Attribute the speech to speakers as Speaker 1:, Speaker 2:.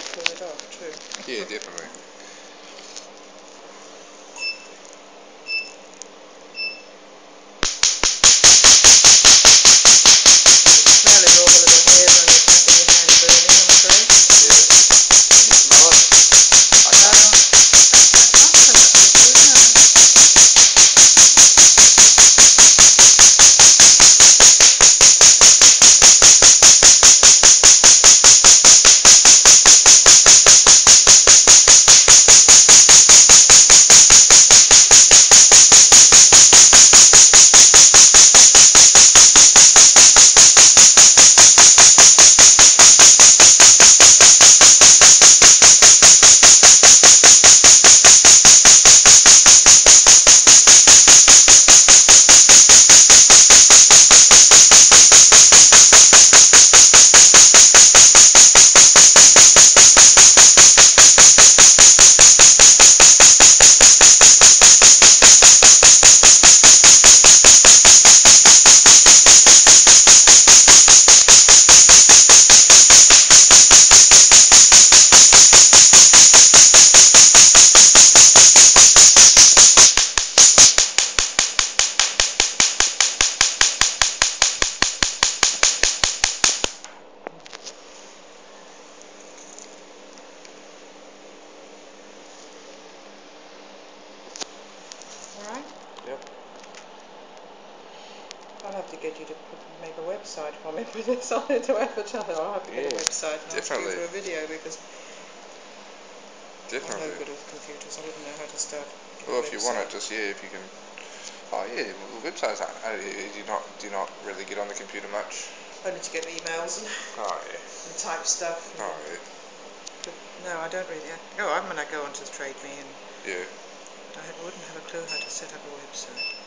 Speaker 1: pull it off too.
Speaker 2: Yeah, definitely.
Speaker 1: Smell is all the little hairs on your back of your hand burning, I'm afraid.
Speaker 2: Yeah. Can you smell it? I can't.
Speaker 1: Not so much, no. Alright?
Speaker 2: Yep.
Speaker 1: I'll have to get you to make a website for me with this on it to advertise. I'll have to get a website and ask you
Speaker 2: definitely.
Speaker 1: for a video because I'm
Speaker 2: Definitely.
Speaker 1: no good with computers. I wouldn't know how to start.
Speaker 2: Well, if you want it, just if you can. Oh yeah, well, websites. Do you not really get on the computer much?
Speaker 1: Only to get emails and,
Speaker 2: Oh yeah.
Speaker 1: and type stuff.
Speaker 2: Oh yeah.
Speaker 1: But no, I don't really. I'm going to go onto Trade Me, and
Speaker 2: Yeah.
Speaker 1: but I wouldn't have a clue how to set up a website.